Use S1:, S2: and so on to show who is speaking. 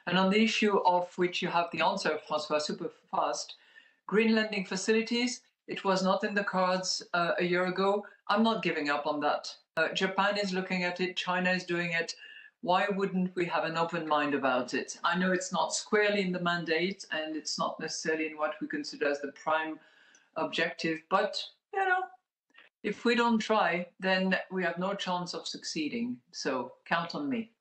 S1: And on the issue of which you have the answer, Francois, super fast, green lending facilities, it was not in the cards a year ago. I'm not giving up on that. Japan is looking at it, China is doing it. Why wouldn't we have an open mind about it? I know it's not squarely in the mandate and it's not necessarily in what we consider as the prime objective, but you know, if we don't try, then we have no chance of succeeding. So count on me.